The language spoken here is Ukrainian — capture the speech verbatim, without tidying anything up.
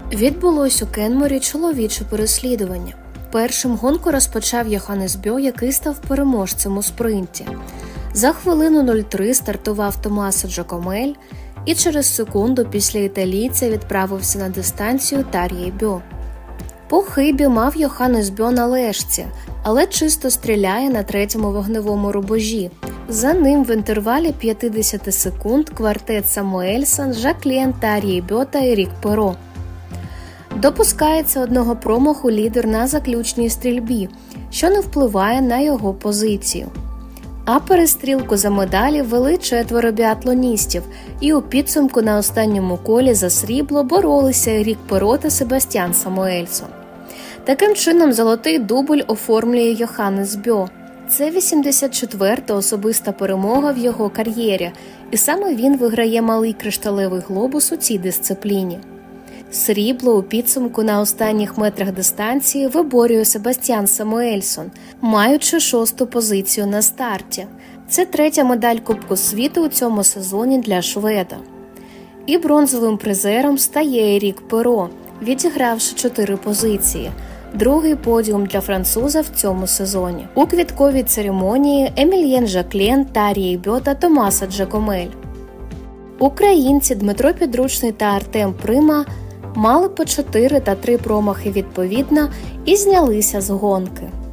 Відбулось у Кенморі чоловіче переслідування. Першим гонку розпочав Йоханнес Бьо, який став переможцем у спринті. За хвилину нуль три стартував Томасо Джакомель і через секунду після італійця відправився на дистанцію Тар'єй Бьо. По хибі мав Йоханнес Бьо на лежці, але чисто стріляє на третьому вогневому рубежі. За ним в інтервалі п'ятдесят секунд квартет Самуельсон, Жаклен, Тар'єй Бьо та Ерік Перо. Допускається одного промаху лідер на заключній стрільбі, що не впливає на його позицію. А перестрілку за медалі вели четверо біатлоністів, і у підсумку на останньому колі за срібло боролися Ерік Перо та Себастьян Самуельсон. Таким чином, золотий дубль оформлює Йоханнес Бьо. Це вісімдесят четверта особиста перемога в його кар'єрі, і саме він виграє малий кришталевий глобус у цій дисципліні. Срібло у підсумку на останніх метрах дистанції виборює Себастьян Самуельсон, маючи шосту позицію на старті. Це третя медаль Кубку світу у цьому сезоні для шведа. І бронзовим призером стає Ерік Перо, відігравши чотири позиції. Другий подіум для француза в цьому сезоні. У квітковій церемонії Емільєн Жаклен, Тар'єй Бьо та Томасо Джакомель. Українці Дмитро Підручний та Артем Прима мали по чотири та три промахи відповідно і знялися з гонки.